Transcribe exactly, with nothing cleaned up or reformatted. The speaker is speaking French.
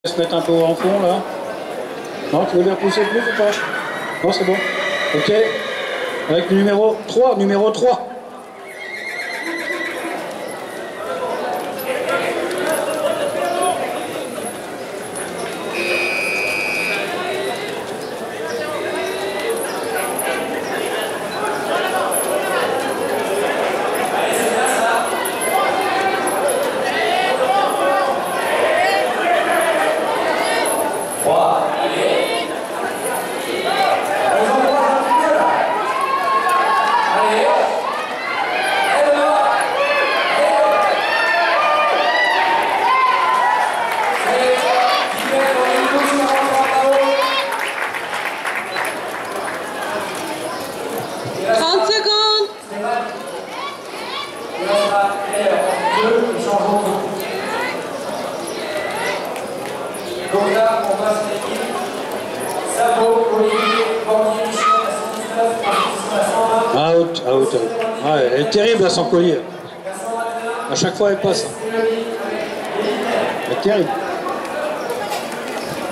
Se mettre un peu en fond là. Non, tu veux les repousser plus ou pas? Non, c'est bon. Ok. Avec le numéro trois, numéro trois. trente secondes. Donc là, on passe l'équipe. Sabo, Olivier, Bordier, Michel, à cent dix-neuf, à cent vingt. Out, out, out. Ouais, elle est terrible là sans collier. À chaque fois elle passe. Elle est terrible.